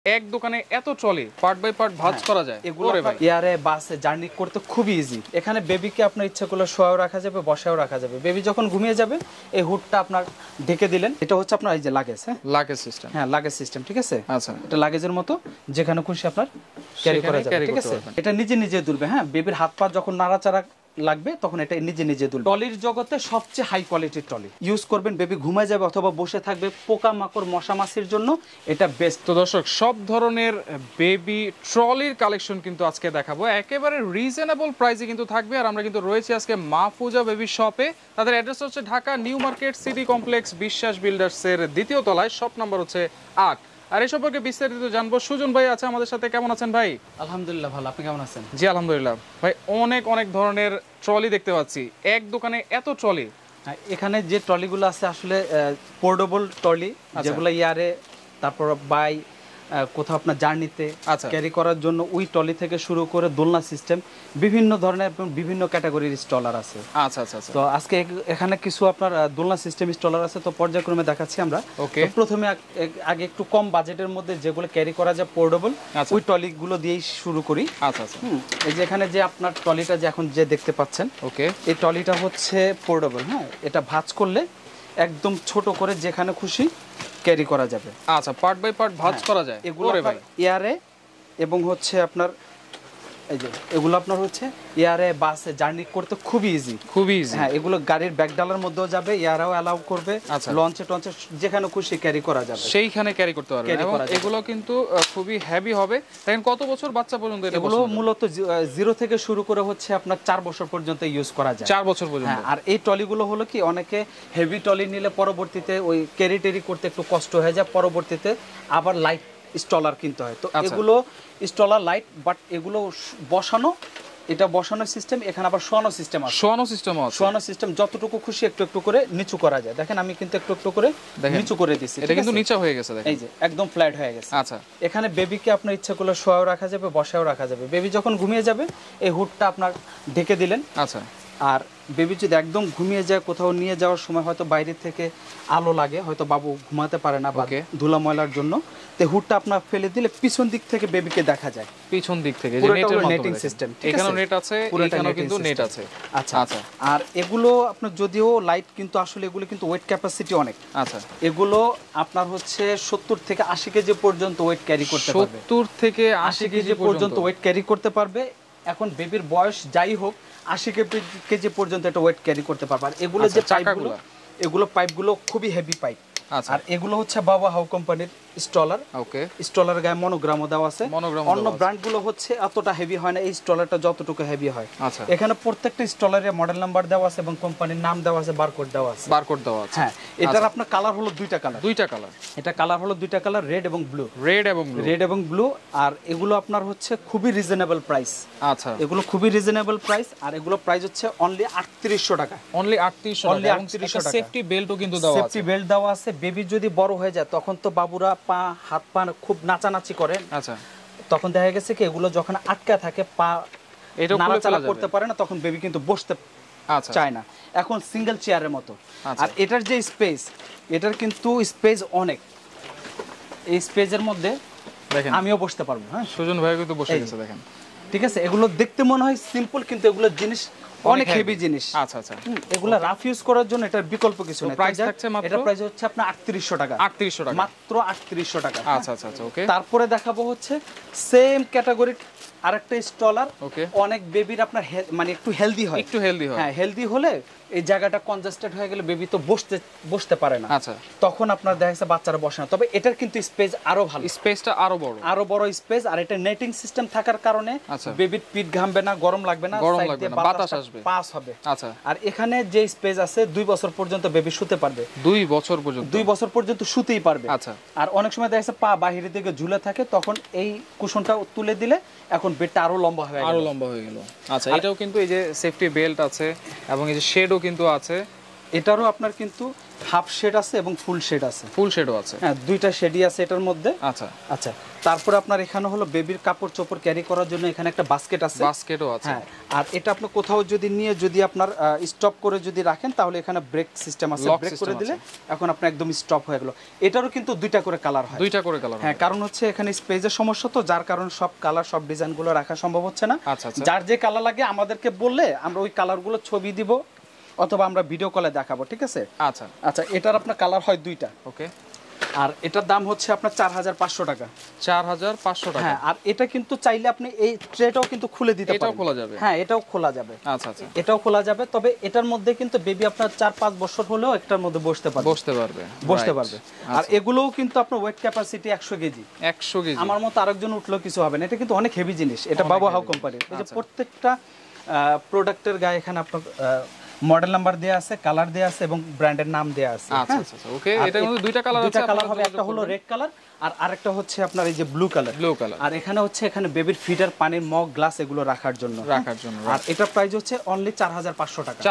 এক দোকানে এত ট্রলি পার্ট বাই পার্ট ভাঁজ করা যায়। এগুলো এয়ারে বাসে জার্নি করতে খুব ইজি। এখানে বেবিকে আপনার ইচ্ছা করলে শোয়াও রাখা যাবে, বসাও রাখা যাবে। বেবি যখন ঘুমিয়ে যাবে এই হুডটা আপনার ঢেকে দিলেন। এটা হচ্ছে আপনার এই যে লাগেজ, হ্যাঁ লাগেজ সিস্টেম, হ্যাঁ লাগেজ সিস্টেম, ঠিক আছে। আচ্ছা, এটা লাগেজের মতো যেখানে খুশি আপনার ক্যারি করা যাবে, ঠিক আছে। এটা নিজে নিজে দুলবে, হ্যাঁ। বেবির হাত পা যখন নাড়াচাড়া লাগবে তখন এটা নিজে নিজে দুলবে। ট্রলির জগতে সবচেয়ে হাই কোয়ালিটির ট্রলি ইউজ করবেন। বেবি ঘুমায় যাবে অথবা বসে থাকবে, পোকা মাকড় মশা মাছির জন্য এটা বেস্ট। তো দর্শক, সব ধরনের বেবি ট্রলির কালেকশন কিন্তু আজকে দেখাবো, একেবারে রিজনেবল প্রাইসে কিন্তু থাকবে। আর আমরা কিন্তু রয়েছি আজকে মাহফুজা বেবি শপে। তাদের অ্যাড্রেস হচ্ছে Dhaka new market city complex, Biswas বিল্ডার্সের দ্বিতীয় তলায়, শপ নাম্বার হচ্ছে 8। আর এই সম্পর্কে বিস্তারিত জানবো। সুজন ভাই আছে আমাদের সাথে। কেমন আছেন ভাই? আলহামদুলিল্লাহ ভালো, আপনি কেমন আছেন? জি আলহামদুলিল্লাহ ভাই। অনেক অনেক ধরনের ট্রলি দেখতে পাচ্ছি, এক দোকানে এত ট্রলি। এখানে যে ট্রলিগুলো আছে আসলে পোর্টেবল ট্রলি, যেগুলো ইয়ারে তারপর বাই কোথাও আপনার জার্নিতে ক্যারি করার জন্য ওই ট্রলি থেকে শুরু করে দোলনা সিস্টেম, বিভিন্ন ধরনের বিভিন্ন ক্যাটাগরির স্টলার আছে। আচ্ছা আচ্ছা। তো আজকে এখানে কিছু আপনার দোলনা সিস্টেম স্টলার আছে, তো পর্যায়ক্রমে দেখাচ্ছি আমরা। ওকে, প্রথমে আগে একটু কম বাজেটের মধ্যে যেগুলো ক্যারি করা যায় পোর্টেবল, ওই ট্রলিগুলো দিয়েই শুরু করি। আচ্ছা আচ্ছা। এই যে এখানে যে আপনার ট্রলিটা যে এখন যে দেখতে পাচ্ছেন, ওকে, এই ট্রলিটা হচ্ছে পোর্টেবল, হ্যাঁ। এটা ভাঁজ করলে একদম ছোট করে যেখানে খুশি ক্যারি করা যাবে। আচ্ছা, পার্ট বাই পার্ট ভাঁজ করা যায়। এগুলো এয়ারে এবং হচ্ছে আপনার এই যে এগুলো আপনার হচ্ছে এয়ারে বাসে জার্নি করতে খুব ইজি, খুবই ইজি। হ্যাঁ, এগুলো গাড়ির ব্যাকডালার মধ্যেও যাবে, এয়ারেও অ্যালাউ করবে, লঞ্চে টঞ্চে যেখানে খুশি ক্যারি করা যাবে, সেইখানে ক্যারি করতে পারবে। এবং এগুলো কিন্তু খুবই হেভি হবে। দেখেন কত বছর বাচ্চা পর্যন্ত এগুলো মূলত 0 থেকে শুরু করে হচ্ছে আপনার 4 বছর পর্যন্ত ইউজ করা যায়। 4 বছর পর্যন্ত। আর এই ট্রলিগুলো হলো কি, অনেকে হেভি ট্রলি নিলে পরবর্তীতে ওই ক্যারি টেরি করতে একটু কষ্ট হয়ে যায়, পরবর্তীতে আবার লাইট স্টলার কিনতে হয়। তো এগুলো স্টলার লাইট, বাট এগুলো বসানো, এটা বসানোর সিস্টেম, এখানে আবার শোয়ানো সিস্টেম আছে। শোয়ানো সিস্টেম যতটুকু খুশি একটু একটু করে নিচু করা যায়। দেখেন আমি কিন্তু একটু একটু করে নিচু করে দিচ্ছি, এটা কিন্তু নিচে হয়ে গেছে, দেখেন এই যে একদম ফ্ল্যাট হয়ে গেছে। আচ্ছা, এখানে বেবিকে আপনার ইচ্ছা করলে শোয়াও রাখা যাবে, বসাও রাখা যাবে। বেবি যখন ঘুমিয়ে যাবে এই হুডটা আপনার ঢেকে দিলেন। আচ্ছা, আর বেবি যদি একদম ঘুমিয়ে যায়, কোথাও নিয়ে যাওয়ার সময় হয়তো বাইরে থেকে আলো লাগে, হয়তো বাবু ঘুমাতে পারে না বা ধুলা ময়লার জন্য, তো হুডটা আপনার ফেলে দিলে পিছন দিক থেকে বেবিকে দেখা যায়। পিছন দিক থেকে যে নেটিং সিস্টেম, এখানেও নেট আছে, এখানেও কিন্তু নেট আছে। আচ্ছা আচ্ছা। আর এগুলো আপনার যদিও লাইট, কিন্তু আসলে এগুলো কিন্তু ওয়েট ক্যাপাসিটি অনেক। আচ্ছা, এগুলো আপনার হচ্ছে 70 থেকে 80 কেজি পর্যন্ত ওয়েট ক্যারি করতে পারবে। 70 থেকে 80 কেজি পর্যন্ত ওয়েট ক্যারি করতে পারবে। এখন বেবির বয়স যাই হোক, 80 কেজি পর্যন্ত একটা ওয়েট ক্যারি করতে পারবে। আর এগুলো যে পাইপগুলো, এগুলো পাইপগুলো খুবই হেভি পাইপ। আর এগুলো হচ্ছে বাবা হাউ কোম্পানির স্টলার। ওকে, স্টলার গায়ে মনোগ্রামও দেওয়া আছে। অন্য ব্র্যান্ডগুলো হচ্ছে এতটা হেভি হয় না, এই স্টলারটা যতটুকু হেভি হয়। আচ্ছা, এখানে প্রত্যেকটা স্টলারের মডেল নাম্বার দেওয়া আছে এবং কোম্পানির নাম দেওয়া আছে, বারকোড দেওয়া আছে। হ্যাঁ, এটার আপনার কালার হলো দুইটা কালার। এটা কালার হলো দুইটা কালার, রেড এবং ব্লু। আর এগুলো আপনার হচ্ছে খুবই রিজনেবল প্রাইস। আচ্ছা, এগুলো খুবই রিজনেবল প্রাইস। আর এগুলো প্রাইস হচ্ছে অনলি 3800 টাকা। অনলি 3800 টাকা। সেফটি বেল্টও কিন্তু দেওয়া আছে। সেফটি বেল্ট দেওয়া আছে। বেবি যদি বড় হয়ে যায় তখন তো বাবুরা হাত পা খুব নাচানাচি করে। আচ্ছা, তখন দেখা গেছে কি এগুলো যখন আটকা থাকে, পা নাড়াচাড়া করতে পারে না, তখন বেবি কিন্তু বসতে চায় না। এখন সিঙ্গেল চেয়ারের মতো। আর এটার যে স্পেস, এটার কিন্তু স্পেস অনেক। এই স্পেসের মধ্যে দেখেন আমিও বসতে পারবো। হ্যাঁ, সুজন ভাই কিন্তু বসে গেছে, দেখেন। ঠিক আছে, এগুলো দেখতে মনে হয় সিম্পল, কিন্তু এগুলো জিনিস অনেক হেভি জিনিস। আচ্ছা আচ্ছা। এগুলো রাফ ইউজ করার জন্য এটার বিকল্প কিছু নেই। প্রাইস থাকছে মাত্র, এটা প্রাইস হচ্ছে আপনার 3800 টাকা। 3800 টাকা, মাত্র 3800 টাকা। আচ্ছা আচ্ছা আচ্ছা। ওকে, তারপরে দেখাবো হচ্ছে সেম ক্যাটাগরির আরেকটা স্টলার। ওকে, অনেক বেবির আপনার মানে একটু হেলদি হয়। হ্যাঁ, হেলদি হলে এই জায়গাটা কনজাস্টেড হয়ে গেলে বেবি তো বসতে পারে না। আচ্ছা, তখন আপনার দেখা যাচ্ছে বাচ্চারা বসে না। তবে এটার কিন্তু স্পেস আরো ভালো, স্পেসটা আরো বড় স্পেস। আর এটা নেটিং সিস্টেম থাকার কারণে বেবির পিঠ ঘামবে না, গরম লাগবে না, বাতাস আসবে, পাস হবে। আচ্ছা। আর এখানে যে স্পেস আছে 2 বছর পর্যন্ত বেবি শুতে পারবে। 2 বছর পর্যন্ত শুতেই পারবে। আচ্ছা। আর অনেক সময় দেখা যাচ্ছে পা বাহিরের দিকে ঝুলে থাকে, তখন এই কুশনটা তুলে দিলে এখন বেডটা আরো লম্বা হয়ে গেল। আচ্ছা, এটাও কিন্তু এই যে সেফটি বেল্ট আছে এবং এই যে শেডও কিন্তু আছে। এটারও আপনার কিন্তু হাফ শেড আছে এবং ফুল শেড আছে। ফুল শেডও আছে, হ্যাঁ, দুইটা শেডই আছে এটার মধ্যে। আচ্ছা আচ্ছা, তারপরে আপনার এখানে হলো বেবির কাপড় চোপড় ক্যারি করার জন্য এখানে একটা বাস্কেট আছে। বাস্কেটও আছে, হ্যাঁ। আর এটা আপনি কোথাও যদি নিয়ে যদি আপনার স্টপ করে যদি রাখেন তাহলে এখানে ব্রেক সিস্টেম আছে, ব্রেক করে দিলে এখন আপনি একদম স্টপ হয়ে গেল। এটারও কিন্তু দুইটা করে কালার হয়, দুইটা করে কালার। হ্যাঁ, কারণ হচ্ছে এখানে স্পেসের সমস্যা, তো যার কারণে সব কালার সব ডিজাইনগুলো রাখা সম্ভব হচ্ছে না। আচ্ছা আচ্ছা, যার যে কালার লাগে আমাদেরকে বললে আমরা ওই কালারগুলো ছবি দিব অথবা আমরা ভিডিও কলে দেখাবো, ঠিক আছে? আচ্ছা আচ্ছা, এটার আপনার কালার হয় দুইটা। ওকে। আর এটার দাম হচ্ছে আপনার 4500 টাকা। 4500 টাকা। হ্যাঁ, আর এটা কিন্তু চাইলে আপনি এই ট্রেটাও কিন্তু খুলে দিতে পারেন। এটাও খোলা যাবে? হ্যাঁ, এটাও খোলা যাবে। আচ্ছা আচ্ছা, এটাও খোলা যাবে, তবে এটার মধ্যে কিন্তু বেবি আপনার 4-5 বছর হলেও একটার মধ্যে বসতে পারবে। আর এগুলোও কিন্তু আপনার ওয়েট ক্যাপাসিটি 100 কেজি। 100 কেজি। আমার মতো আরেকজন উঠলেও কিছু হবে না, এটা কিন্তু অনেক হেভি জিনিস। এটা বাবু হাউ কোম্পানির। এই যে প্রত্যেকটা প্রোডাক্টের গায়ে এখানে আপনার মডেল নাম্বার দেয়া আছে, কালার দেয়া আছে এবং ব্র্যান্ডের নাম দেয়া আছে। আচ্ছা আচ্ছা, ওকে। এটার মধ্যে দুইটা কালার আছে, দুইটা কালার হবে, একটা হলো রেড কালার আর আরেকটা হচ্ছে আপনার এই যে ব্লু কালার। আর এখানে হচ্ছে এখানে বেবির ফিডার, পানির মগ, গ্লাস এগুলো রাখার জন্য। আর এটার প্রাইস হচ্ছে অনলি 4500 টাকা।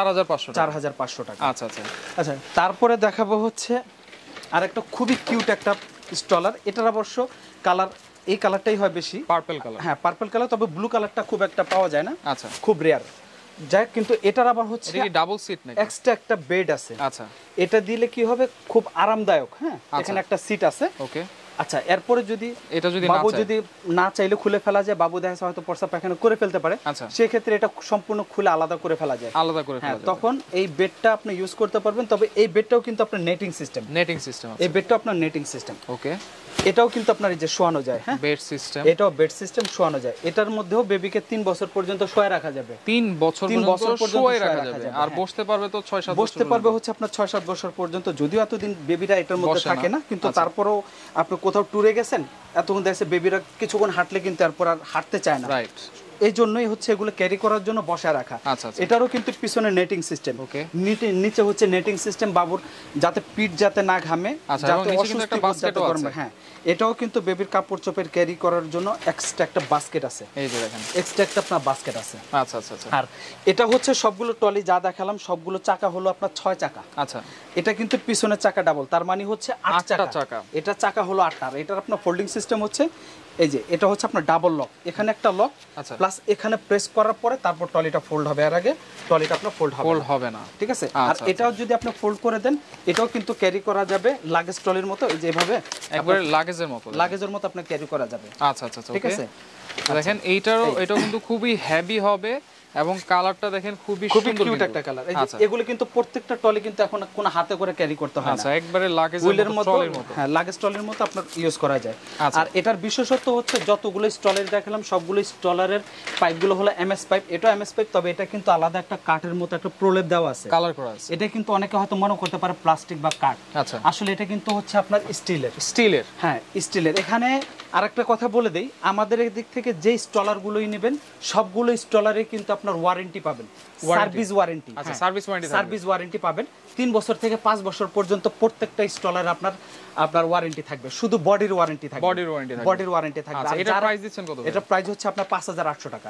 4500 টাকা। আচ্ছা আচ্ছা আচ্ছা, তারপরে দেখাবো হচ্ছে আরেকটা খুবই কিউট একটা স্টলার। এটার অবশ্য কালার এই কালারটাই হয় বেশি, পার্পল কালার। হ্যাঁ, পার্পল কালার, তবে ব্লু কালারটা খুব একটা পাওয়া যায় না। আচ্ছা, খুব রেয়ার। যাই, কিন্তু এটার আবার হচ্ছে এটা কি ডাবল সিট নাকি? এক্সট্রা একটা বেড আছে। আচ্ছা, এটা দিলে কি হবে, খুব আরামদায়ক। হ্যাঁ, এখানে একটা সিট আছে। ওকে। আচ্ছা, এরপরে যদি এটা যদি বাবু যদি না চাইলে খুলে ফেলা যায়, বাবু দেখা হয়তো প্রস্রাব পায়খানা করে ফেলতে পারে, সেই ক্ষেত্রে এটা সম্পূর্ণ খুলে আলাদা করে ফেলা যায়। হ্যাঁ, তখন এই বেডটা আপনি ইউজ করতে পারবেন। তবে এই বেডটাও কিন্তু আপনার নেটিং সিস্টেম। এই বেডটাও আপনার নেটিং সিস্টেম। ওকে। এটাও কিন্তু আপনার এই যে শোয়ানো যায়। হ্যাঁ, বেড সিস্টেম। এটাও বেড সিস্টেম, শোয়ানো যায়। এটার মধ্যেও বেবিকে 3 বছর পর্যন্ত শোয়া রাখা যাবে। 3 বছর পর্যন্ত শোয়া রাখা যাবে। আর বসতে পারবে তো 6-7 বছর। বসতে পারবে হচ্ছে আপনার 6-7 বছর পর্যন্ত। যদিও এতদিন বেবিরা এটার মধ্যে থাকে না, কিন্তু তারপরেও আপনি কোথাও ট্যুরে গেছেন, এতক্ষণ দেখছে বেবিরা কিছুক্ষণ হাঁটলে কিন্তু এরপর আর হাঁটতে চায় না। রাইট। এই জন্যই হচ্ছে এগুলো ক্যারি করার জন্য বসায় রাখা। এটারও কিন্তু পিছনে নেটিং সিস্টেম, নিচে হচ্ছে নেটিং সিস্টেম, বাবুর যাতে পিঠ যাতে না ঘামে, যাতে অসুস্থ করবে। হ্যাঁ, এটাও কিন্তু বেবির কাপড় চোপড় ক্যারি করার জন্য এক্সট্রা একটা বাস্কেট আছে। এই যে দেখেন, এক্সট্রা একটা আপনার বাস্কেট আছে। আচ্ছা আচ্ছা আচ্ছা। আর এটা হচ্ছে সবগুলো ট্রলি যা দেখালাম সবগুলো চাকা হলো আপনার 6 চাকা। আচ্ছা, এটা কিন্তু পিছনের চাকা ডাবল, তার মানে হচ্ছে 8 চাকা। এটা চাকা হলো 8টা। আর এটার আপনার ফোল্ডিং সিস্টেম হচ্ছে এই যে, এটা হচ্ছে আপনার ডাবল লক, এখানে একটা লক, প্লাস এখানে প্রেস করার পরে তারপর ট্রলিটা ফোল্ড হবে। এর আগে ট্রলিটা আপনার ফোল্ড হবে না, ঠিক আছে? আর এটাও যদি আপনি ফোল্ড করে দেন, এটাও কিন্তু ক্যারি করা যাবে লাগেজ ট্রলির মতো। এই যে এভাবে একবারে লাগেজের মতো আপনি ক্যারি করা যাবে। আচ্ছা আচ্ছা, ঠিক আছে। দেখেন এটাও কিন্তু খুবই হেভি হবে এবং কালারটা দেখেন খুবই সুন্দর কিউট একটা কালার। এই যে এগুলো কিন্তু প্রত্যেকটা ট্রলি কিন্তু এখন কোন হাতে করে ক্যারি করতে হয় না। আচ্ছা, একবারে লাগেজের মতো, হ্যাঁ, লাগেজ ট্রলির মতো আপনার ইউজ করা যায়। আর এটার বিশেষত্ব হচ্ছে যতগুলো স্টলার দেখালাম সবগুলো স্টলারের পাইপগুলো হলো এমএস পাইপ। এটা এমএস পাইপ, তবে এটা কিন্তু আলাদা একটা কাঠের মতো একটা প্রলেপ দেওয়া আছে, কালার করা আছে। এটা কিন্তু অনেকে হয়তো মনে করতে পারে প্লাস্টিক বা কাঠ। আচ্ছা, আসলে এটা কিন্তু হচ্ছে আপনার স্টিলের। হ্যাঁ, স্টিলের। এখানে আরেকটা কথা বলে দেই, আমাদের দিক থেকে যে স্টলারগুলোই নেবেন সবগুলো স্টলারে কিন্তু আপনার ওয়ারেন্টি পাবেন, সার্ভিস ওয়ারেন্টি। আচ্ছা, সার্ভিস ওয়ারেন্টি পাবেন 3 বছর থেকে 5 বছর পর্যন্ত প্রত্যেকটা স্টলারে আপনার ওয়ারেন্টি থাকবে। শুধু বডির ওয়ারেন্টি থাকবে, বডির ওয়ারেন্টি থাকবে। আর এটা প্রাইস দিচ্ছেন কত? এটা প্রাইস হচ্ছে আপনার 5800 টাকা।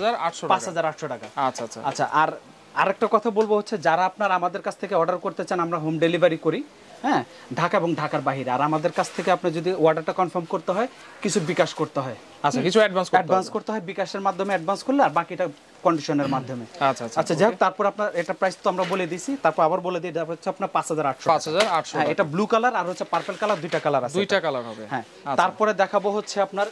5800 টাকা। আচ্ছা আচ্ছা আচ্ছা। আর আরেকটা কথা বলবো হচ্ছে, যারা আপনার আমাদের কাছ থেকে অর্ডার করতে চান, আমরা হোম ডেলিভারি করি। হ্যাঁ, ঢাকা এবং ঢাকার বাইরে। আর আমাদের কাছ থেকে আপনি যদি অর্ডারটা কনফার্ম করতে হয়, কিছু বিকাশ করতে হয়। আচ্ছা, কিছু অ্যাডভান্স করতে হয়, বিকাশের মাধ্যমে অ্যাডভান্স করলে, আর বাকিটা কন্ডিশনের মাধ্যমে। আচ্ছা আচ্ছা আচ্ছা, যাই হোক, তারপর আপনার এটা প্রাইস তো আমরা বলে দিছি, তারপর আবার বলে দিই, এটা হচ্ছে আপনার 5800। হ্যাঁ, এটা ব্লু কালার আর হচ্ছে পার্পল কালার, দুইটা কালার আছে। দুইটা কালার হবে। হ্যাঁ, তারপরে দেখাবো হচ্ছে আপনার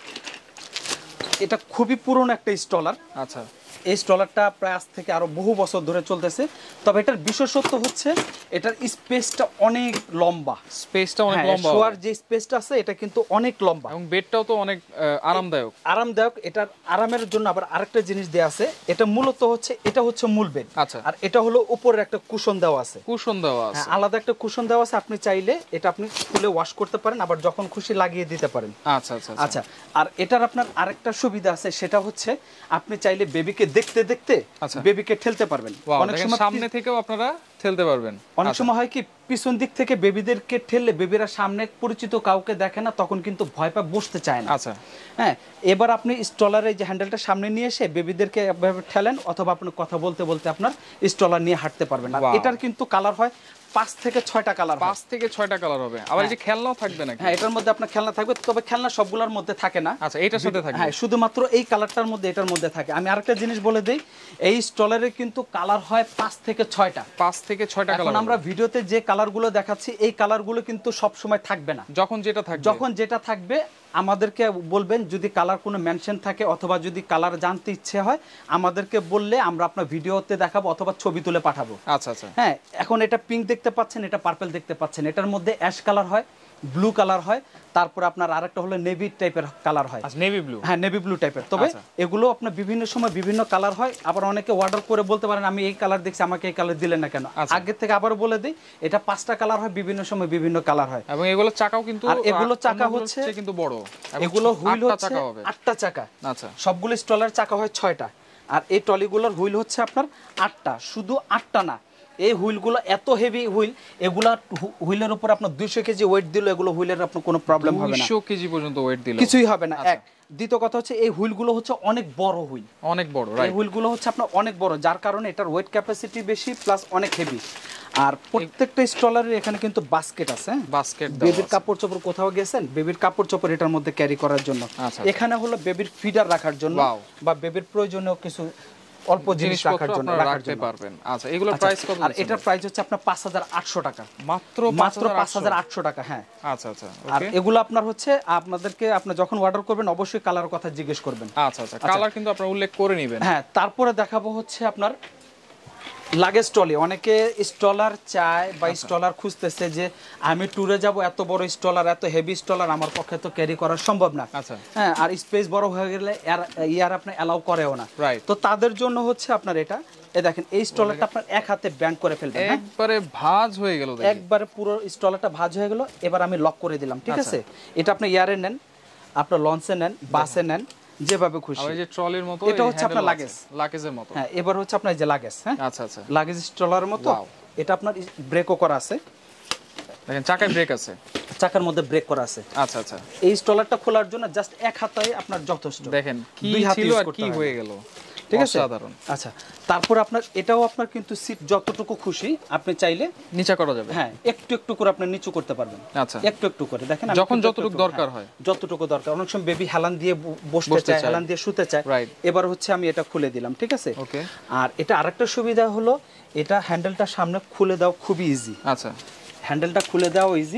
এটা খুবই পুরনো একটা স্টলার। আচ্ছা, এই স্টলারটা প্রায় আজ থেকে আরো বহু বছর ধরে চলতেছে। তবে এটার বিশেষত্ব হচ্ছে এটার স্পেসটা অনেক লম্বা। শোয়ার যে স্পেসটা আছে এটা কিন্তু অনেক লম্বা, এবং বেডটাও তো অনেক আরামদায়ক। এটার আরামের জন্য আবার আরেকটা জিনিস দেয়া আছে। এটা মূলত হচ্ছে, এটা হচ্ছে মূল বেড। আচ্ছা, আর এটা হলো উপরে একটা কুশন দেওয়া আছে। আলাদা একটা কুশন দেওয়া আছে। আপনি চাইলে এটা আপনি খুলে ওয়াশ করতে পারেন, আবার যখন খুশি লাগিয়ে দিতে পারেন। আচ্ছা আচ্ছা আচ্ছা। আর এটার আপনার আরেকটা সুবিধা আছে, সেটা হচ্ছে আপনি চাইলে বেবিকে দেখতে দেখতে বেবিকে ঠেলতে পারবেন। অনেক সময় সামনে থেকেও আপনারা ঠেলতে পারবেন। অনেক সময় হয় কি পিছন দিক থেকে বেবিদেরকে ঠেললে বেবিরা সামনে পরিচিত কাউকে দেখে না, তখন কিন্তু ভয় পায়, বসতে চায় না। আচ্ছা হ্যাঁ, এবার আপনি স্ট্রলারের যে হ্যান্ডেলটা সামনে নিয়ে এসে বেবিদেরকে এভাবে ঠেলেন, অথবা আপনি কথা বলতে বলতে আপনার স্ট্রলার নিয়ে হাঁটতে পারবেন। আর এটার কিন্তু কালার হয় 5 থেকে 6টা কালার, 5 থেকে 6টা কালার হবে। আবার এই যে খেলনাও থাকবে নাকি? হ্যাঁ, এটার মধ্যে আপনার খেলনা থাকবে, তবে খেলনা সবগুলোর মধ্যে থাকে না। আচ্ছা, এটার সাথে থাকে? হ্যাঁ, শুধুমাত্র এই কালারটার মধ্যে, এটার মধ্যে থাকে। আমি আরেকটা জিনিস বলে দেই, এই স্ট্রলারে কিন্তু কালার হয় 5 থেকে 6টা। 5 থেকে 6টা কালার। এখন আমরা ভিডিওতে যে কালারগুলো দেখাচ্ছি, এই কালারগুলো কিন্তু সব সময় থাকবে না। যখন যেটা থাকবে আমাদেরকে বলবেন। যদি কালার কোনো মেনশন থাকে অথবা যদি কালার জানতে ইচ্ছে হয় আমাদেরকে বললে আমরা আপনার ভিডিওতে দেখাবো অথবা ছবি তুলে পাঠাবো। আচ্ছা আচ্ছা। হ্যাঁ, এখন এটা পিঙ্ক দেখতে পাচ্ছেন, এটা পার্পল দেখতে পাচ্ছেন, এটার মধ্যে অ্যাশ কালার হয়, ব্লু কালার হয়, তারপর আপনার আরেকটা হলো নেভি টাইপের কালার হয়। আচ্ছা, নেভি ব্লু। হ্যাঁ, নেভি ব্লু টাইপের। তবে এগুলো আপনার বিভিন্ন সময় বিভিন্ন কালার হয়। আবার অনেকে অর্ডার করে বলতে পারেন আমি এই কালার দেখছি, আমাকে এই কালার দিলেন না কেন? আগে থেকে আবার বলে দিই, এটা 5টা কালার হয়, বিভিন্ন সময় বিভিন্ন কালার হয়। এবং এগুলো চাকাও কিন্তু, আর এগুলো চাকা হচ্ছে কিন্তু বড়, এগুলো হুইল হচ্ছে 8টা চাকা। আচ্ছা, সবগুলো স্ট্রলার চাকা হয় 6টা, আর এই ট্রলিগুলোর হুইল হচ্ছে আপনার 8টা। শুধু 8টা না, এই হুইলগুলো এত হেভি হুইল, এগুলা হুইলের উপর আপনার 200 কেজি ওয়েট দিলে এগুলো হুইলের আপনার কোনো প্রবলেম হবে না। 200 কেজি পর্যন্ত ওয়েট দিলে কিছুই হবে না। এক, দ্বিতীয় কথা হচ্ছে এই হুইলগুলো হচ্ছে অনেক বড় হুইল, অনেক বড়। এই হুইলগুলো হচ্ছে আপনার অনেক বড়, যার কারণে এটার ওয়েট ক্যাপাসিটি বেশি প্লাস অনেক হেভি। আর প্রত্যেকটা স্ট্রলারের এখানে কিন্তু বাস্কেট আছে। বাস্কেট, বেবির কাপড় চোপড় কোথাও গেছেন, বেবির কাপড় চোপড় এটার মধ্যে ক্যারি করার জন্য। এখানে হলো বেবির ফিডার রাখার জন্য বা বেবির প্রয়োজনীয় কিছু অল্প জিনিস রাখার জন্য রাখতে পারবেন। আচ্ছা, এগুলোর প্রাইস কত? আর এটার প্রাইস হচ্ছে আপনার 5800 টাকা। মাত্র 5800 টাকা। হ্যাঁ, আচ্ছা আচ্ছা। আর এগুলো আপনার হচ্ছে আপনাদেরকে আপনি যখন অর্ডার করবেন অবশ্যই কালার কথা জিজ্ঞেস করবেন। আচ্ছা আচ্ছা, কালার কিন্তু আপনারা উল্লেখ করে নেবেন। হ্যাঁ, তারপরে দেখাবো হচ্ছে আপনার লাগেজ ট্রলি। অনেকে স্ট্রলার চায় বা স্ট্রলার খুঁজতেছে যে আমি ট্যুরে যাব, এত বড় স্ট্রলার, এত হেভি স্ট্রলার আমার পক্ষে তো ক্যারি করা সম্ভব না। আচ্ছা, হ্যাঁ, আর স্পেস বড় হয়ে গেলে ইয়ার আপনি অ্যালাউ করেও না। তো তাদের জন্য হচ্ছে আপনার এটা, দেখেন এই স্ট্রলারটা আপনার এক হাতে ব্যান্ড করে ফেলবেন। একবারে ভাঁজ হয়ে গেল, একবারে পুরো স্ট্রলারটা ভাঁজ হয়ে গেল। এবার আমি লক করে দিলাম, ঠিক আছে? এটা আপনি ইয়ারে নেন, আপনার লঞ্চে নেন, বাসে নেন, যেভাবে খুশি। এই যে ট্রলির মতো, এটা হচ্ছে আপনার লাগেজের মতো। হ্যাঁ, এবার হচ্ছে আপনার এই যে লাগেজ। হ্যাঁ, আচ্ছা আচ্ছা, লাগেজ স্ট্রলারের মতো। এটা আপনার ব্রেকও করা আছে, দেখেন চাকায় ব্রেক আছে, চাকার মধ্যে ব্রেক করা আছে। আচ্ছা আচ্ছা। এই স্ট্রলারটা খোলার জন্য জাস্ট এক হাতে আপনার যথেষ্ট। দেখেন কি ছিল আর কি হয়ে গেল, ঠিক আছে? সাধারণ। আচ্ছা, তারপর আপনার এটাও আপনার কিন্তু সিট যতটুকু খুশি আপনি চাইলে নিচা করা যাবে। হ্যাঁ, একটু একটু করে আপনি নিচু করতে পারবেন। আচ্ছা, একটু একটু করে দেখেন, যখন যতটুকু দরকার হয়, যতটুকু দরকার। অনেক সময় বেবি হেলান দিয়ে বসতে চায়, হেলান দিয়ে শুতে চায়। এবার হচ্ছে আমি এটা খুলে দিলাম, ঠিক আছে? ওকে। আর এটা আরেকটা সুবিধা হলো, এটা হ্যান্ডেলটা সামনে খুলে দাও খুবই ইজি। আচ্ছা, হ্যান্ডেলটা খুলে দাও ইজি।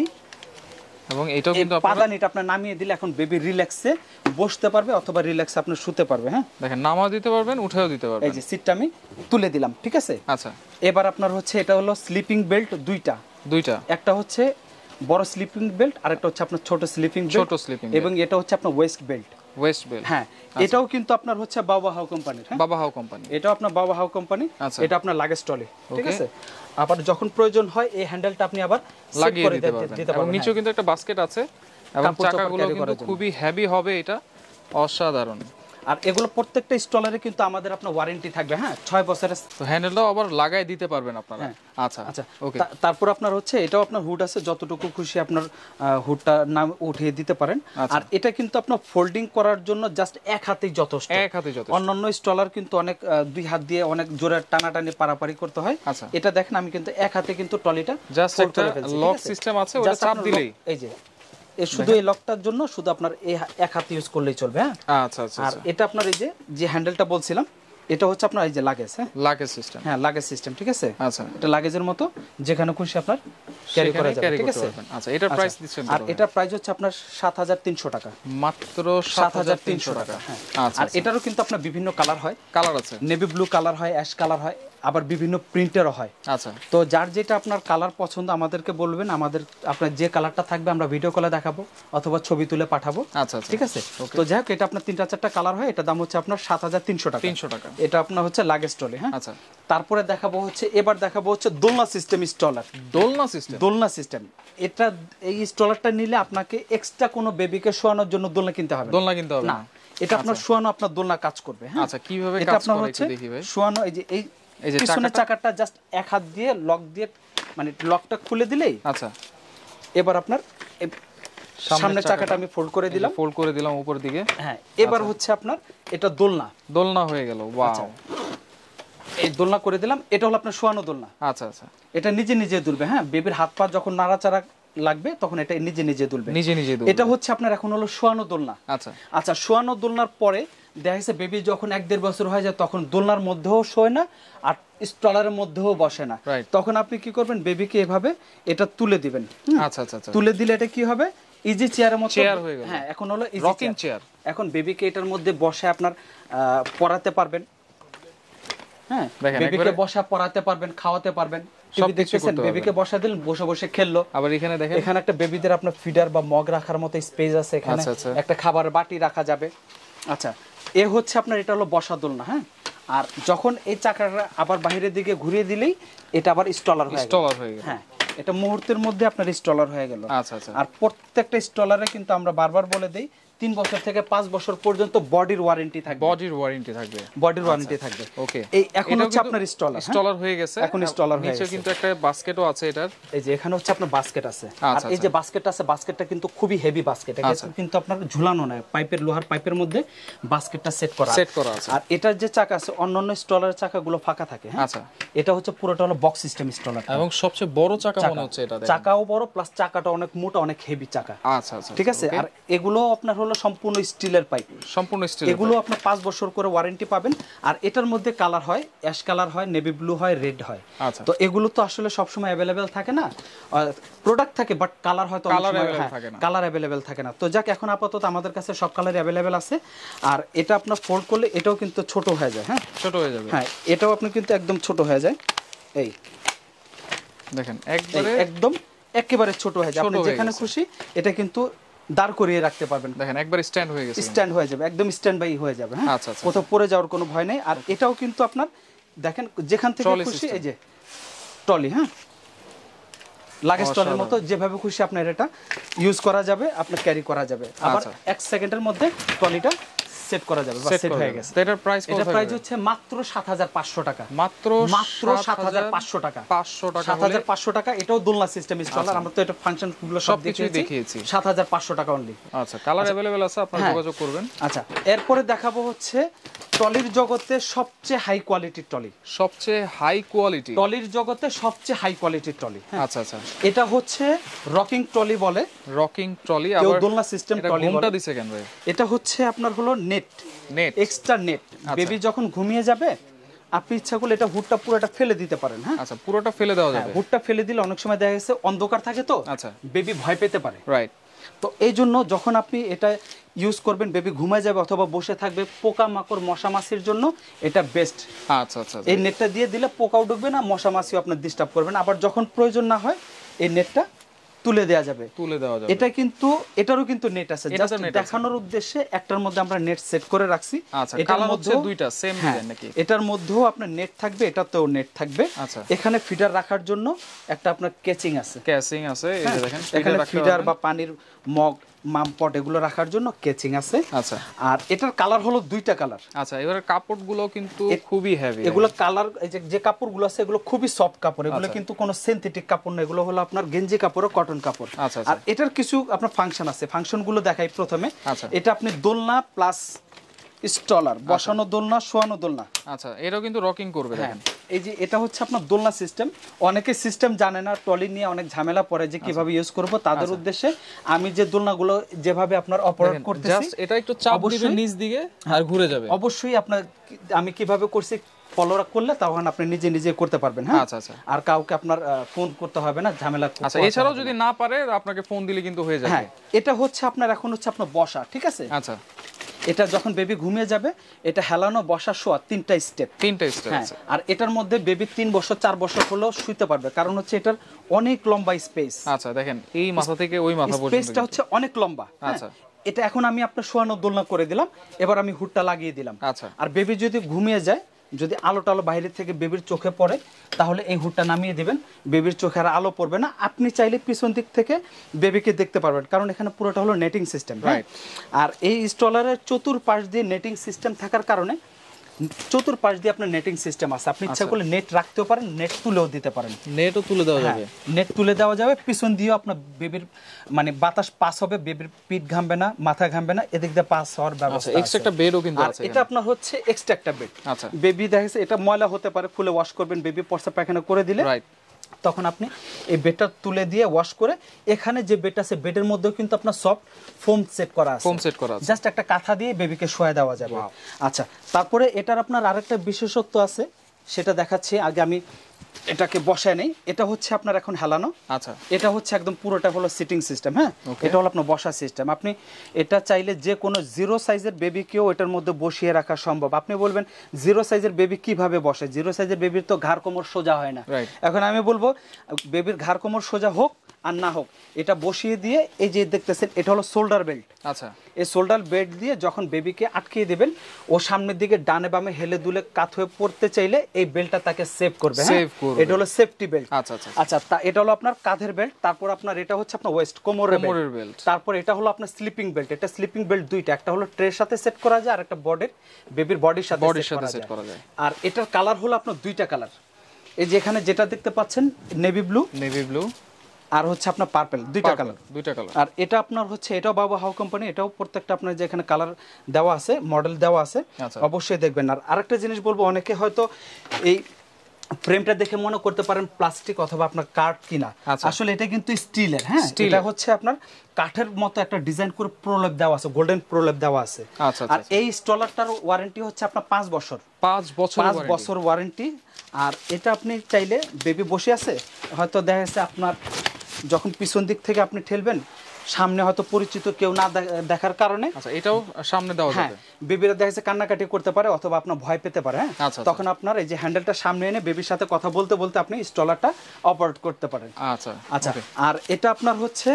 এবং এটাও কিন্তু পাদানিটা আপনি নামিয়ে দিলে এখন বেবি রিল্যাক্সে বসতে পারবে অথবা রিল্যাক্সে আপনি শুতে পারবে। হ্যাঁ, দেখেন নামাও দিতে পারবেন, উঠেও দিতে পারবেন। এই যে সিটটা আমি তুলে দিলাম, ঠিক আছে? আচ্ছা, এবার আপনার হচ্ছে এটা হলো স্লিপিং বেল্ট দুইটা। একটা হচ্ছে বড় স্লিপিং বেল্ট, আর একটা হচ্ছে আপনার ছোট স্লিপিং বেল্ট, এবং এটা হচ্ছে আপনার ওয়েস্ট বেল্ট। হ্যাঁ, এটাও কিন্তু আপনার হচ্ছে বাবা হাউ কোম্পানির। বাবা হাউ কোম্পানি, এটাও আপনার বাবা হাউ কোম্পানি। এটা আপনার লাগেজ ট্রলি, ঠিক আছে? আবার যখন প্রয়োজন হয় এই হ্যান্ডেলটা আপনি আবার লাগিয়ে দিতে পারবেন। এবং নিচেও কিন্তু একটা বাস্কেট আছে, এবং চাকাগুলো কিন্তু খুবই হেভি হবে, এটা অসাধারণ। আর এগুলো প্রত্যেকটা স্ট্রলারে কিন্তু আমাদের আপনার ওয়ারেন্টি থাকবে। হ্যাঁ, 6 বছরের। তো হ্যান্ডেলটাও আবার লাগাই দিতে পারবেন আপনারা। আচ্ছা আচ্ছা, ওকে। তারপর আপনার হচ্ছে এটাও আপনার হুড আছে, যতটুকু খুশি আপনার হুডটা নাম উঠিয়ে দিতে পারেন। আর এটা কিন্তু আপনার ফোল্ডিং করার জন্য জাস্ট এক হাতেই যথেষ্ট। অন্যান্য স্ট্রলার কিন্তু অনেক 2 হাত দিয়ে অনেক জোরে টানাটানি পারাপারি করতে হয়। এটা দেখেন আমি কিন্তু এক হাতে কিন্তু ট্রলিটা জাস্ট একটা লক সিস্টেম আছে, ওটা চাপ দিলেই এই যে শুধু এই লকটার জন্য শুধু আপনার এই এক হাতে ইউজ করলেই চলবে। হ্যাঁ, আচ্ছা আচ্ছা। আর এটা আপনার এই যে হ্যান্ডেলটা বলছিলাম, এটা হচ্ছে আপনার এই যে লাগেজ। হ্যাঁ, লাগেজ সিস্টেম। হ্যাঁ, লাগেজ সিস্টেম, ঠিক আছে? আচ্ছা, এটা লাগেজের মতো যেখানে খুশি আপনার ক্যারি করা যাবে, ঠিক আছে? আচ্ছা, এটার প্রাইস দিচ্ছেন? আর এটার প্রাইস হচ্ছে আপনার 7300 টাকা, মাত্র 7300 টাকা। হ্যাঁ, আর এটারও কিন্তু আপনার বিভিন্ন কালার হয়, কালার আছে, নেভি ব্লু কালার হয়, অ্যাশ কালার হয়, আবার বিভিন্ন প্রিন্টেরও হয়। আচ্ছা, তো যার যেটা আপনার কালার পছন্দ আমাদেরকে বলবেন, আমাদের আপনার যে কালারটা থাকবে আমরা ভিডিও কলে দেখাবো অথবা ছবি তুলে পাঠাবো। আচ্ছা, ঠিক আছে? তো যাই হোক, এটা আপনার 3-4টা কালার হয়, এটা দাম হচ্ছে আপনার 7300 টাকা। 300 টাকা। এটা আপনার হচ্ছে লাগেজ ট্রলি। হ্যাঁ, আচ্ছা। তারপরে দেখাবো হচ্ছে দোলনা সিস্টেম স্ট্রলার। দোলনা সিস্টেম এটা, এই স্ট্রলারটা নিলে আপনাকে এক্সট্রা কোনো বেবিকে শোয়ানোর জন্য দোলনা কিনতে হবে না। এটা আপনার শোয়ানো আপনার দোলনা কাজ করবে। হ্যাঁ, আচ্ছা কিভাবে কাজ করে একটু দেখি ভাই। শোয়ানো এই যে পিছনের চাকাটা জাস্ট এক হাত দিয়ে লক দিয়ে মানে লকটা খুলে দিলেই, আচ্ছা এবার আপনার সামনের চাকাটা আমি ফোল্ড করে দিলাম উপর দিকে। হ্যাঁ, এবার হচ্ছে আপনার এটা দোলনা হয়ে গেল। ওয়াও, এই দোলনা করে দিলাম, এটা হলো আপনার শোয়ানো দোলনা। আচ্ছা আচ্ছা, এটা নিজে নিজে দুলবে। হ্যাঁ, বেবির হাত পা যখন নাড়াচাড়া লাগবে তখন এটা নিজে নিজে দুলবে। এটা হচ্ছে আপনার এখন হলো শোয়ানো দোলনা। আচ্ছা আচ্ছা, শোয়ানো দোলনার পরে দেখা গেছে বেবি যখন 1-1.5 বছর হয়ে যায় তখন দোলনার মধ্যেও শোয় না আর স্ট্রলারের মধ্যেও বসে না। তখন আপনি কি করবেন, বেবিকে এভাবে এটা তুলে দিবেন। আচ্ছা আচ্ছা, তুলে দিলে এটা কি হবে, ইজি চেয়ারের মতো চেয়ার হয়ে গেল। হ্যাঁ, এখন হলো রকিং চেয়ার। এখন বেবিকে এটার মধ্যে বসে আপনার পড়াতে পারবেন। হ্যাঁ, বেবিকে বসা পড়াতে পারবেন, খাওয়াতে পারবেন। টিভি দেখতেছেন, বেবিকে বসা দিলেন, বসে বসে খেললো। আবার এখানে দেখেন, এখানে একটা বেবিদের আপনার ফিডার বা মগ রাখার মতো স্পেস আছে। এখানে একটা খাবারের বাটি রাখা যাবে। আচ্ছা, এ হচ্ছে আপনার এটা হলো বসা দোলনা। হ্যাঁ, আর যখন এই চাকাটা আবার বাইরের দিকে ঘুরিয়ে দিলেই এটা আবার স্টলার হয়ে গেল। হ্যাঁ, এটা মুহূর্তের মধ্যে আপনার স্টলার হয়ে গেল। আচ্ছা আচ্ছা, আর প্রত্যেকটা স্টলারে কিন্তু আমরা বারবার বলে দেই 3 বছর থেকে 5 বছর পর্যন্ত বডির ওয়ারেন্টি থাকবে। ওকে, এই এখন হচ্ছে আপনার স্টলার হয়ে গেছে। এখন স্টলার হয়ে গেছে। নিচে কিন্তু একটা বাস্কেটও আছে এটার। এই যে এখানে হচ্ছে আপনার বাস্কেট আছে। আর এই যে বাস্কেটটা আছে, বাস্কেটটা কিন্তু খুবই হেভি বাস্কেট। এটা কিন্তু আপনার ঝুলানো না, পাইপের লোহার পাইপের মধ্যে বাস্কেটটা সেট করা আছে। আর এটার যে চাকা আছে, অন্যান্য স্টলারের চাকাগুলো ফাঁকা থাকে। আচ্ছা, এটা হচ্ছে পুরোটা হলো বক্স সিস্টেম স্টলার এবং সবচেয়ে বড় চাকা মনে হচ্ছে এটা। চাকাও বড় প্লাস চাকাটা অনেক মোটা, অনেক হেভি চাকা। আচ্ছা আচ্ছা, ঠিক আছে। আর এগুলো আপনার হলো সম্পূর্ণ স্টিলের পাইপ, সম্পূর্ণ স্টিল। এগুলো আপনার 5 বছর করে ওয়ারেন্টি পাবেন। আর এটার মধ্যে কালার হয়, অ্যাশ কালার হয়, নেভি ব্লু হয়, রেড হয়। তো এগুলো তো আসলে সব সময় अवेलेबल থাকে না, প্রোডাক্ট থাকে বাট কালার হয়তো কালার अवेलेबल থাকে না। তো যাক, এখন আপাতত আমাদের কাছে সব কালারই अवेलेबल আছে। আর এটা আপনার ফোল্ড করলে এটাও কিন্তু ছোট হয়ে যায়। হ্যাঁ, ছোট হয়ে যাবে। হ্যাঁ, এটাও আপনি কিন্তু একদম ছোট হয়ে যায়। এই দেখেন, একদম একেবারে ছোট হয়ে যায়। আপনি যেখানে খুশি এটা কিন্তু দাঁড় করিয়ে রাখতে পারবেন। দেখেন, একবার স্ট্যান্ড হয়ে গেছে, স্ট্যান্ড হয়ে যাবে, একদম স্ট্যান্ড বাই হয়ে যাবে। হ্যাঁ, আচ্ছা আচ্ছা, কোথাও পড়ে যাওয়ার কোনো ভয় নেই। আর এটাও কিন্তু আপনার দেখেন যেখান থেকে খুশি, এই যে ট্রলি, হ্যাঁ লাগেজ ট্রলির মতো যেভাবে খুশি আপনার এটা ইউজ করা যাবে, আপনার ক্যারি করা যাবে। আবার 1 সেকেন্ডের মধ্যে ট্রলিটা সেট করা যাবে, সেট হয়ে গেছে। তো এটার প্রাইস হচ্ছে মাত্র 7500 টাকা। মাত্র 7500 টাকা, 7500 টাকা। এটাও দোলনা সিস্টেম স্টলার। আমরা তো এটা ফাংশন গুলো সব দেখিয়েছি। 7500 টাকা অনলি। আচ্ছা, কালার अवेलेबल আছে, আপনারা যোগাযোগ করবেন। আচ্ছা, এরপরে দেখাবো হচ্ছে ট্রলির জগতে সবচেয়ে হাই কোয়ালিটির ট্রলি। সবচেয়ে হাই কোয়ালিটি ট্রলির জগতে সবচেয়ে হাই কোয়ালিটির ট্রলি। আচ্ছা আচ্ছা, এটা হচ্ছে রকিং ট্রলি বলে। রকিং ট্রলি, আবার দোলনা সিস্টেম ট্রলি। কোনটা দিছে কেন ভাই? এটা হচ্ছে আপনার হলো নেট এক্সট্রা নেট। বেবি যখন ঘুমিয়ে যাবে আপনি ইচ্ছা করলে এটা হুডটা পুরোটা ফেলে দিতে পারেন। হ্যাঁ, আচ্ছা, পুরোটা ফেলে দেওয়া যাবে। হুডটা ফেলে দিলে অনেক সময় দেখা গেছে অন্ধকার থাকে, তো আচ্ছা বেবি ভয় পেতে পারে। রাইট, তো এই জন্য যখন আপনি এটা ইউজ করবেন, বেবি ঘুমায় যাবে অথবা বসে থাকবে, পোকা মাকড় মশা মাছির জন্য এটা বেস্ট। আচ্ছা আচ্ছা, এই নেটটা দিয়ে দিলে পোকাও ঢুকবে না, মশা মাছিও আপনার ডিস্টার্ব করবে না। আবার যখন প্রয়োজন না হয় এই নেটটা তুলে দেওয়া যাবে। এটা কিন্তু এটারও কিন্তু নেট আছে, জাস্ট দেখানোর উদ্দেশ্যে একটার মধ্যে আমরা নেট সেট করে রাখছি। এটার মধ্যে দুইটা সেম ডিজাইন নাকি? এটার মধ্যেও আপনার নেট থাকবে, এটাতেও নেট থাকবে। এখানে ফিডার রাখার জন্য একটা আপনার কেচিং আছে। এই যে দেখেন, এখানে ফিডার বা পানির মগ, মামপট এগুলো রাখার জন্য কেচিং আছে। আচ্ছা, আর এটার কালার হলো 2টা কালার। আচ্ছা, এবারে কাপড়গুলো কিন্তু খুবই হেভি। এগুলো কালার, এই যে কাপড়গুলো আছে এগুলো খুবই সফট কাপড়। এগুলো কিন্তু কোনো সিনথেটিক কাপড় না, এগুলো হলো আপনার গেঞ্জি কাপড় ও কটন কাপড়। আর এটার কিছু আপনার ফাংশন আছে, ফাংশনগুলো দেখাই প্রথমে। এটা আপনি দোলনা প্লাস স্টলার, বসানো দোলনা, শোয়ানো দোলনা। আচ্ছা, এটাও কিন্তু রকিং করবে। দেখেন, এই যে এটা হচ্ছে আপনার দোলনা সিস্টেম। অনেকে সিস্টেম জানে না, ট্রলি নিয়ে অনেক ঝামেলা পড়ে যে কিভাবে ইউজ করব। তাদের উদ্দেশ্যে আমি যে দোলনাগুলো যেভাবে আপনার অপারেট করতেছি, জাস্ট এটা একটু চাপ দিবেন নিচ দিকে আর ঘুরে যাবে। অবশ্যই আপনার আমি কিভাবে করছি ফলো করলে তখন আপনি নিজে নিজে করতে পারবেন। হ্যাঁ, আচ্ছা আচ্ছা, আর কাউকে আপনার ফোন করতে হবে না, ঝামেলা। আচ্ছা, এছাড়াও যদি না পারে আপনাকে ফোন দিলে কিন্তু হয়ে যাবে। হ্যাঁ, এটা হচ্ছে আপনার এখন হচ্ছে আপনার বসা, ঠিক আছে। আচ্ছা, এটা যখন বেবি ঘুমিয়ে যাবে এটা হেলানো, বসা, শোয়া, 3টা স্টেপ। হ্যাঁ, আর এটার মধ্যে বেবি 3 বছর 4 বছর হলেও শুইতে পারবে, কারণ হচ্ছে এটার অনেক লম্বা স্পেস। আচ্ছা, দেখেন এই মাথা থেকে ওই মাথা পর্যন্ত স্পেসটা হচ্ছে অনেক লম্বা। আচ্ছা, এটা এখন আমি আপনার শোয়ানো দোলনা করে দিলাম, এবার আমি হুডটা লাগিয়ে দিলাম। আচ্ছা, আর বেবি যদি ঘুমিয়ে যায় যদি আলো টালো বাইরে থেকে বেবির চোখে পড়ে তাহলে এই হুডটা নামিয়ে দিবেন, বেবির চোখে আর আলো পড়বে না। আপনি চাইলে পিছন দিক থেকে বেবিকে দেখতে পারবেন, কারণ এখানে পুরোটা হলো নেটিং সিস্টেম। আর এই স্ট্রলারের চতুর্পাশ দিয়ে নেটিং সিস্টেম থাকার কারণে চতুর্পাশ দিয়ে আপনার নেটিং সিস্টেম আছে, আপনি ইচ্ছা করলে নেট রাখতেও পারেন, নেট তুলেও দিতে পারেন। নেটও তুলে দেওয়া যাবে, নেট তুলে দেওয়া যাবে। পিছন দিয়েও আপনার বেবির মানে বাতাস পাস হবে, বেবির পিঠ ঘামবে না, মাথা ঘামবে না, এদিক দিয়ে পাস হওয়ার ব্যবস্থা আছে। এক্সট্রা একটা বেডও কিন্তু আছে। এটা আপনার হচ্ছে এক্সট্রা একটা বেড। আচ্ছা, বেবি দেখেছে এটা ময়লা হতে পারে, খুলে ওয়াশ করবেন, বেবি পরসা পায়খানা করে দিলে তখন আপনি এই বেডটা তুলে দিয়ে ওয়াশ করে, এখানে যে বেড আছে বেডের মধ্যেও কিন্তু আপনার সফট ফোম সেট করা আছে, জাস্ট একটা কাঁথা দিয়ে বেবিকে শোয়া দেওয়া যাবে। আচ্ছা, তারপরে এটার আপনার আরেকটা বিশেষত্ব আছে, সেটা দেখাচ্ছি। আগে আমি এটাকে বসায় নেই। এটা হচ্ছে আপনার এখন হেলানো। আচ্ছা, এটা হচ্ছে একদম পুরোটা হলো সিটিং সিস্টেম। হ্যাঁ, এটা হলো আপনার বসা সিস্টেম। আপনি এটা চাইলে যে কোনো জিরো সাইজের বেবিকেও এটার মধ্যে বসিয়ে রাখা সম্ভব। আপনি বলবেন জিরো সাইজের বেবি কিভাবে বসে? জিরো সাইজের বেবির তো ঘাড় কোমর সোজা হয় না। এখন আমি বলবো বেবির ঘাড় কোমর সোজা হোক আর না হোক, এটা বসিয়ে দিয়ে এই যে দেখতেছেন এটা হলো শোল্ডার বেল্ট। আচ্ছা, এই শোল্ডার বেল্ট দিয়ে যখন বেবিকে আটকিয়ে দেবেন, ও সামনের দিকে ডানে বামে হেলে দুলে কাত হয়ে পড়তে চাইলে এই বেল্টটা তাকে সেভ করবে। এটা হলো সেফটি বেল্ট। আচ্ছা আচ্ছা আচ্ছা, এটা হলো আপনার কাঁধের বেল্ট। তারপর আপনার এটা হচ্ছে আপনার ওয়েস্ট কোমরের বেল্ট। তারপর এটা হলো আপনার স্লিপিং বেল্ট। এটা স্লিপিং বেল্ট দুইটা, একটা হলো ট্রের সাথে সেট করা যায় আর একটা বেবির বডির সাথে সেট করা যায়। আর এটার কালার হলো আপনার দুইটা কালার। এই যে এখানে যেটা দেখতে পাচ্ছেন নেভি ব্লু আর হচ্ছে আপনার পার্পল, দুইটা কালার। আর এটা আপনার হচ্ছে এটাও বাবা হাউ কোম্পানি, এটাও প্রত্যেকটা আপনার যে এখানে কালার দেওয়া আছে, মডেল দেওয়া আছে, অবশ্যই দেখবেন। আর আরেকটা জিনিস বলবো, অনেকে হয়তো এই ফ্রেমটা দেখে মনে করতে পারেন প্লাস্টিক অথবা আপনার কাঠ কিনা, আসলে এটা কিন্তু স্টিলের। হ্যাঁ, এটা হচ্ছে আপনার কাঠের মতো একটা ডিজাইন করে প্রলেপ দেওয়া আছে, গোল্ডেন প্রলেপ দেওয়া আছে। আর এই স্ট্রলারটার ওয়ারেন্টি হচ্ছে আপনার 5 বছর। 5 বছর ওয়ারেন্টি। আর এটা আপনি চাইলে বেবি বসে আছে, হয়তো দেখা যাচ্ছে আপনার যখন পিছন দিক থেকে আপনি ঠেলবেন, সামনে হয়তো পরিচিত কেউ না দেখার কারণে, আচ্ছা, এটাও সামনে দেওয়া যাবে। বেবিরা দেখা যাচ্ছে কান্নাকাটি করতে পারে অথবা আপনার ভয় পেতে পারে। হ্যাঁ, তখন আপনার এই যে হ্যান্ডেলটা সামনে এনে বেবির সাথে কথা বলতে বলতে আপনি স্ট্রলারটা অপারেট করতে পারেন। আচ্ছা আচ্ছা, আর এটা আপনার হচ্ছে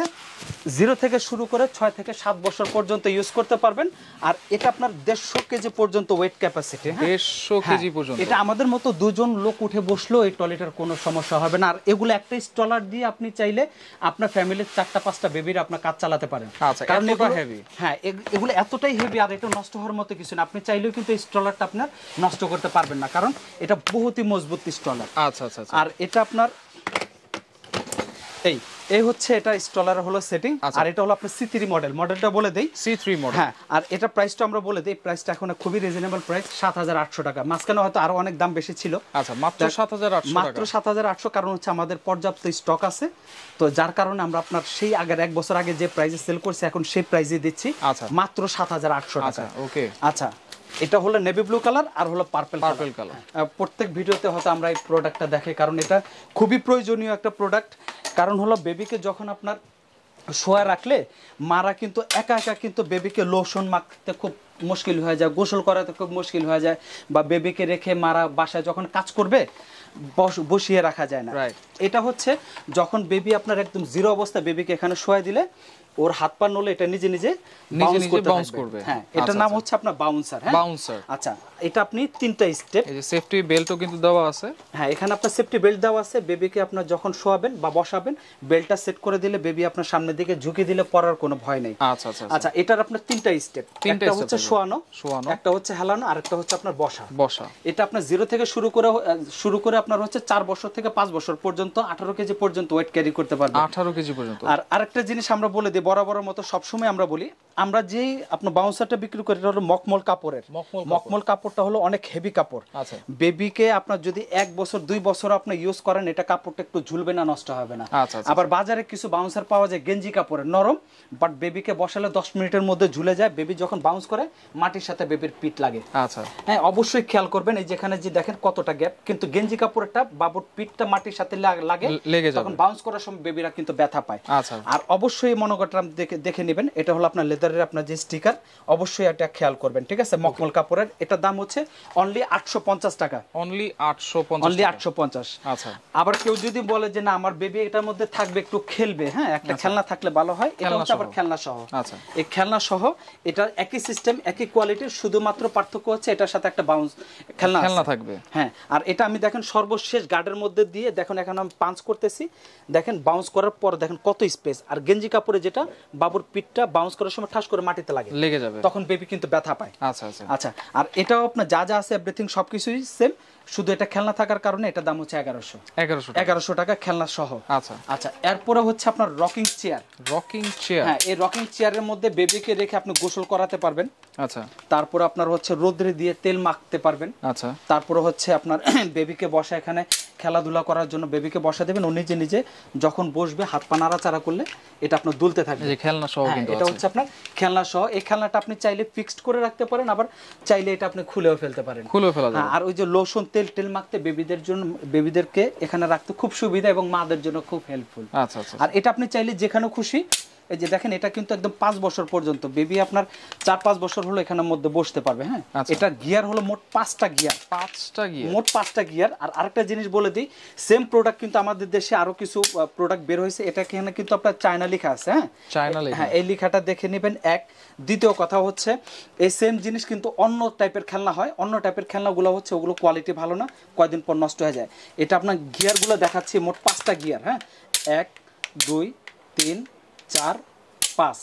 0 থেকে শুরু করে 6 থেকে 7 বছর পর্যন্ত ইউজ করতে পারবেন। আর এটা আপনার 150 কেজি পর্যন্ত ওয়েট ক্যাপাসিটি। 150 কেজি পর্যন্ত। এটা আমাদের মতো দুজন লোক উঠে বসলেও এই ট্রলিটার কোনো সমস্যা হবে না। আর এগুলো একটা স্ট্রলার দিয়ে আপনি চাইলে আপনার ফ্যামিলির 4টা-5টা বেবির আপনার কাজ চালাতে পারেন। কারণ এগুলো হেভি। হ্যাঁ, এগুলো এতটাই হেভি আর এটা নষ্ট হওয়ার মতো কিছু না। আপনি চাইলেও কিন্তু এই স্ট্রলারটা আপনার নষ্ট করতে পারবেন না, কারণ এটা বহুতই মজবুত স্ট্রলার। আচ্ছা আচ্ছা। আর এটা আপনার এই হচ্ছে এটা স্ট্রলার হলো সেটিং। আর এটা হলো আপনার C3 মডেলটা বলে দেই, C3 মডেল। হ্যাঁ, আর এটা প্রাইসটা আমরা বলে দেই। প্রাইসটা এখন খুবই রিজনেবল প্রাইস, 7,800 টাকা। মাঝখানে হয়তো আরো অনেক দাম বেশি ছিল। আচ্ছা, মাত্র 7,800 টাকা। মাত্র 7,800, কারণ হচ্ছে আমাদের পর্যাপ্ত স্টক আছে, তো যার কারণে আমরা আপনার সেই আগের 1 বছর আগে যে প্রাইসে সেল করছি এখন সেই প্রাইসে দিচ্ছি। মাত্র 7,800 টাকা। ওকে। আচ্ছা, এটা হলো নেভি ব্লু কালার আর হলো পার্পল কালার। প্রত্যেক ভিডিওতে হয়তো আমরা এই প্রোডাক্টটা দেখাই, কারণ এটা খুবই প্রয়োজনীয় একটা প্রোডাক্ট। কারণ হলো বেবিকে যখন আপনার শোয়া রাখলে মারা কিন্তু একা কিন্তু বেবিকে লোশন মাখতে খুব মুশকিল হয়ে যায়, গোসল করাতে খুব মুশকিল হয়ে যায়, বা বেবিকে রেখে মারা বাসায় যখন কাজ করবে বসিয়ে রাখা যায় না। এটা হচ্ছে যখন বেবি আপনার একদম জিরো অবস্থা, বেবিকে এখানে শোয়া দিলে ওর হাত পা নলে এটা নিজে নিজে বাউন্স করবে। হ্যাঁ, এটার নাম হচ্ছে আপনার বাউন্সার। হ্যাঁ, বাউন্সার। আচ্ছা, এটা আপনি 3টা স্টেপ। এই যে সেফটি বেল্টও কিন্তু দেওয়া আছে। হ্যাঁ, এখানে আপনার সেফটি বেল্ট দেওয়া আছে। বেবিকে আপনার যখন শোয়াবেন বা বসাবেন, বেল্টটা সেট করে দিলে বেবি আপনার সামনের দিকে ঝুঁকি দিলে পড়ার কোনো ভয় নেই। আচ্ছা আচ্ছা। আচ্ছা, এটার আপনার 3টা স্টেপ। একটা হচ্ছে শোয়ানো, একটা হচ্ছে হেলানো, আর একটা হচ্ছে আপনার বসা। এটা আপনার 0 থেকে শুরু করে আপনার হচ্ছে 4 বছর থেকে 5 বছর পর্যন্ত 18 কেজি পর্যন্ত ওয়েট ক্যারি করতে পারবে। 18 কেজি পর্যন্ত। আর আরেকটা জিনিস আমরা বলে দিই, বরাবরের মতো সবসময় আমরা বলি, আমরা যেই আপনার বাউন্সারটা বিক্রি করি এটা হলো মখমল কাপড়ের। মখমল কাপড়টা হলো অনেক হেভি কাপড়। বেবিকে আপনার যদি 1 বছর 2 বছর আপনি ইউজ করেন, এটা কাপড়টা একটু ঝুলবে না, নষ্ট হবে না। আবার বাজারে কিছু বাউন্সার পাওয়া যায় গেঞ্জি কাপড়ের, নরম, বাট বেবিকে বসালে 10 মিনিটের মধ্যে ঝুলে যায়। বেবি যখন বাউন্স করে মাটির সাথে বেবির পিঠ লাগে। আচ্ছা, হ্যাঁ, অবশ্যই খেয়াল করবেন। এই যেখানে যে দেখেন কতটা গ্যাপ, কিন্তু গেঞ্জি কাপড়টা বাবুর পিঠটা মাটির সাথে লাগে, তখন বাউন্স করার সময় বেবিরা কিন্তু ব্যথা পায়। আর অবশ্যই মনোগ্রাম দেখে নেবেন। এটা হলো আপনার লেদার মাফুজারের আপনার যে স্টিকার অবশ্যই এটা খেয়াল করবেন, ঠিক আছে? মখমল কাপড়ের, এটার দাম হচ্ছে অনলি 850 টাকা। Only 850, only 850। আচ্ছা। আবার কেউ যদি বলে যে না আমার বেবি এটার মধ্যে থাকবে, একটু খেলবে, হ্যাঁ, একটা খেলনা থাকলে ভালো হয়, এটা হচ্ছে আবার খেলনা সহ। আচ্ছা, এই খেলনা সহ এটা একই সিস্টেম, একই কোয়ালিটির, শুধুমাত্র পার্থক্য হচ্ছে এটার সাথে একটা বাউন্স খেলনা থাকবে। হ্যাঁ, আর এটা আমি দেখেন সর্বশেষ গার্ডের মধ্যে দিয়ে দেখেন, এখন আমি পাঞ্চ করতেছি, দেখেন বাউন্স করার পর দেখেন কত স্পেস। আর গেঞ্জি কাপড়ে যেটা বাবুর পিঠটা বাউন্স করার সময় ঠাস করে মাটিতে লেগে যাবে, তখন বেবি কিন্তু ব্যথা পায়। আচ্ছা আচ্ছা আচ্ছা। আর এটাও আপনার যা যা আছে এভরিথিং সবকিছুই সেম, শুধু এটা খেলনা থাকার কারণে এটা দাম হচ্ছে 1100 টাকা খেলনা সহ। আচ্ছা আচ্ছা, এরপরে হচ্ছে আপনার রকিং চেয়ার। হ্যাঁ, এই রকিং চেয়ারের মধ্যে বেবিকে রেখে আপনি গোসল করাতে পারবেন। আচ্ছা। তারপর আপনার হচ্ছে রোদ্রে দিয়ে তেল মাখতে পারবেন। আচ্ছা। তারপরে হচ্ছে আপনার বেবিকে বসা, এখানে খেলাধুলা করার জন্য বেবিকে বসা দেবেন, ও নিজে নিজে যখন বসবে হাত পা নাড়াচাড়া করলে এটা আপনার দুলতে থাকবে। এই খেলনা সহ কিন্তু এটা হচ্ছে আপনার খেলনা সহ। এই খেলনাটা আপনি চাইলে ফিক্সড করে রাখতে পারেন, আবার চাইলে এটা আপনি খুলেও ফেলতে পারেন। আর ওই যে লোশন তেল মাখতে বেবিদের জন্য, বেবিদেরকে এখানে রাখতে খুব সুবিধা এবং মাদের জন্য খুব হেল্পফুল। আচ্ছা আচ্ছা। আর এটা আপনি চাইলে যেখানে খুশি, এই যে দেখেন এটা কিন্তু একদম 5 বছর পর্যন্ত বেবি আপনার 4-5 বছর হলো এখানের মধ্যে বসতে পারবে। হ্যাঁ, এটা গিয়ার হলো মোট 5টা গিয়ার, মোট 5টা গিয়ার। আর আরেকটা জিনিস বলে দিই, সেম প্রোডাক্ট কিন্তু আমাদের দেশে আরো কিছু প্রোডাক্ট বের হয়েছে, এটা এখানে কিন্তু আপনার চায়না লেখা আছে। হ্যাঁ, হ্যাঁ, এই লেখাটা দেখে নেবেন। এক, দ্বিতীয় কথা হচ্ছে এই সেম জিনিস কিন্তু অন্য টাইপের খেলনা হয়, অন্য টাইপের খেলনাগুলো হচ্ছে ওগুলো কোয়ালিটি ভালো না, কয়েকদিন পর নষ্ট হয়ে যায়। এটা আপনার গিয়ারগুলো দেখাচ্ছি, মোট 5টা গিয়ার। হ্যাঁ, 1 2 3 4 5,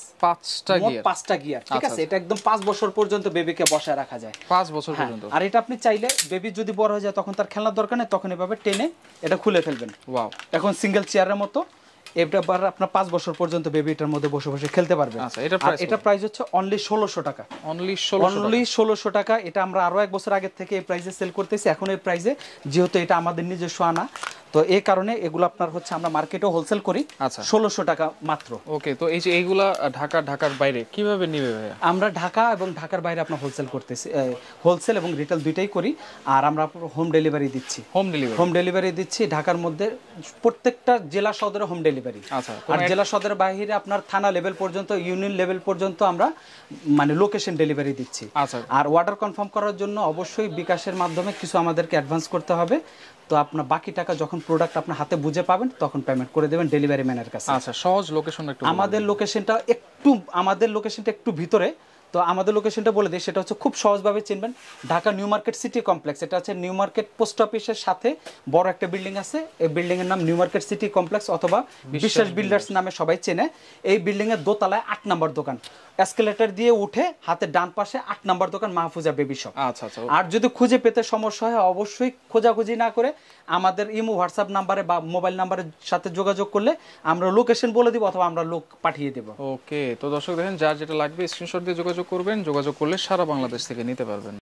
5টা গিয়ার, ঠিক আছে? এটা একদম 5 বছর পর্যন্ত বেবিকে বসায় রাখা যায়, 5 বছর পর্যন্ত। আর এটা আপনি চাইলে বেবি যদি বড় হয়ে যায় তখন তার খেলনার দরকার নেই, তখন এভাবে টেনে এটা খুলে ফেলবেন। ওয়াও, এখন সিঙ্গেল চেয়ারের মতো এটা আপনার 5 বছর পর্যন্ত বেবি এটার মধ্যে বসে বসে খেলতে পারবে। আচ্ছা, এটা প্রাইস হচ্ছে অনলি 1600 টাকা। অনলি 1600 টাকা। এটা আমরা আরো 1 বছর আগে থেকে এই প্রাইসে সেল করতেছি। এখন এই প্রাইসে, যেহেতু এটা আমাদের নিজস্ব আনা, তো এই কারণে এগুলো আপনার হচ্ছে আমরা মার্কেটেও হোলসেল করি। আচ্ছা, 1600 টাকা মাত্র। ওকে, তো এই যে এইগুলা ঢাকার বাইরে কিভাবে নিবে ভাইয়া? আমরা ঢাকা এবং ঢাকার বাইরে আপনার হোলসেল করতেছি, হোলসেল এবং রিটেল দুইটাই করি। আর আমরা হোম ডেলিভারি দিচ্ছি। হোম ডেলিভারি দিচ্ছি ঢাকার মধ্যে প্রত্যেকটা জেলা সদরে হোম ডেলিভারি। আচ্ছা, আর জেলা সদরের বাইরে আপনার থানা লেভেল পর্যন্ত, ইউনিয়ন লেভেল পর্যন্ত আমরা মানে লোকেশন ডেলিভারি দিচ্ছি। আচ্ছা। আর অর্ডার কনফার্ম করার জন্য অবশ্যই বিকাশের মাধ্যমে কিছু আমাদেরকে অ্যাডভান্স করতে হবে। তো আপনার বাকি টাকা যখন প্রোডাক্ট আপনার হাতে বুঝে পাবেন তখন পেমেন্ট করে দেবেন ডেলিভারি ম্যানের কাছে। আচ্ছা, সহজ লোকেশন একটু। আমাদের লোকেশনটা একটু ভিতরে, তো আমাদের লোকেশনটা বলে দিই, সেটা হচ্ছে খুব সহজভাবে চিনবেন। Dhaka new market city complex, এটা হচ্ছে নিউ মার্কেট পোস্ট অফিসের সাথে বড় একটা বিল্ডিং আছে। এই বিল্ডিং এর নাম নিউ মার্কেট সিটি কমপ্লেক্স অথবা বিশ্বাস বিল্ডার্স নামে সবাই চেনে। এই বিল্ডিং এর দোতলায় 8 নম্বর দোকান, এসকেলেটর দিয়ে উঠে হাতে ডান পাশে 8 নম্বর দোকান, মাহফুজা বেবি শপ। আচ্ছা আচ্ছা। আর যদি খুঁজে পেতে সমস্যা হয় অবশ্যই খোঁজাখুঁজি না করে আমাদের ইমো হোয়াটসঅ্যাপ নাম্বারে বা মোবাইল নাম্বারের সাথে যোগাযোগ করলে আমরা লোকেশন বলে দিব অথবা আমরা লোক পাঠিয়ে দেব। ওকে, তো দর্শক দেখেন, যার যেটা লাগবে স্ক্রিনশট দিয়ে যোগাযোগ করবেন, যোগাযোগ করলে সারা বাংলাদেশ থেকে নিতে পারবেন।